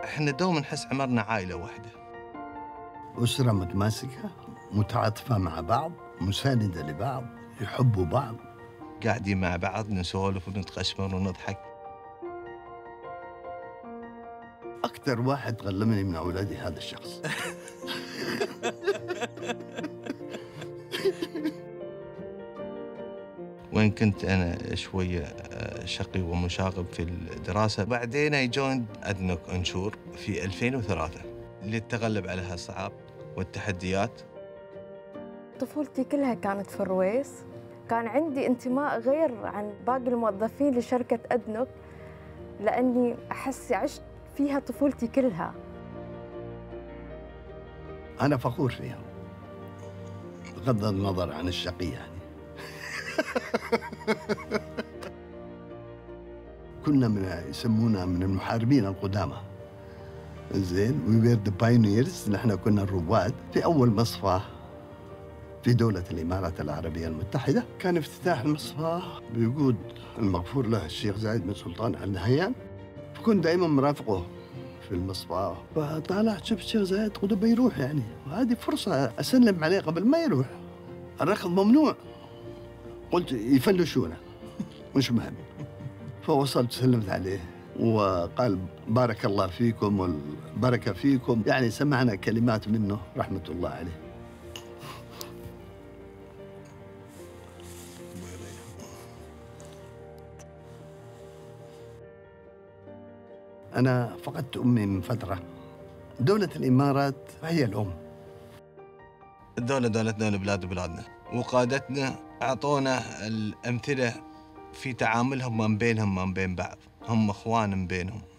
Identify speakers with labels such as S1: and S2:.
S1: احنا دوما نحس عمرنا عائلة واحدة.
S2: أسرة متماسكة، متعاطفة مع بعض، مساندة لبعض، يحبوا بعض،
S1: قاعدين مع بعض نسولف ونتقشمر ونضحك.
S2: أكثر واحد غلمني من أولادي هذا الشخص.
S1: وإن كنت أنا شوية شقي ومشاغب في الدراسة، بعدين I joined أدنوك أنشور في 2003 للتغلب على هالصعاب والتحديات.
S3: طفولتي كلها كانت في الرويس، كان عندي انتماء غير عن باقي الموظفين لشركة أدنوك، لأني أحس عشت فيها طفولتي كلها.
S2: أنا فخور فيها بغض النظر عن الشقي يعني. كنا يسمونا من المحاربين القدامى. زين، we were the pioneers، نحن كنا الرواد في أول مصفى في دولة الإمارات العربية المتحدة. كان افتتاح المصفى بوجود المغفور له الشيخ زايد بن سلطان آل نهيان، فكنت دائما مرافقه في المصفى. فطالعت شفت الشيخ زايد قد بيروح يعني، وهذه فرصة أسلم عليه قبل ما يروح. الركض ممنوع، قلت يفلشونه مش مهم. فوصلت سلمت عليه وقال بارك الله فيكم والبركة فيكم، يعني سمعنا كلمات منه رحمة الله عليه. أنا فقدت أمي من فترة. دولة الإمارات هي الأم.
S1: الدولة دولتنا والبلاد بلادنا، وقادتنا أعطونا الأمثلة في تعاملهم من بينهم من بين بعض. هم إخوان من بينهم.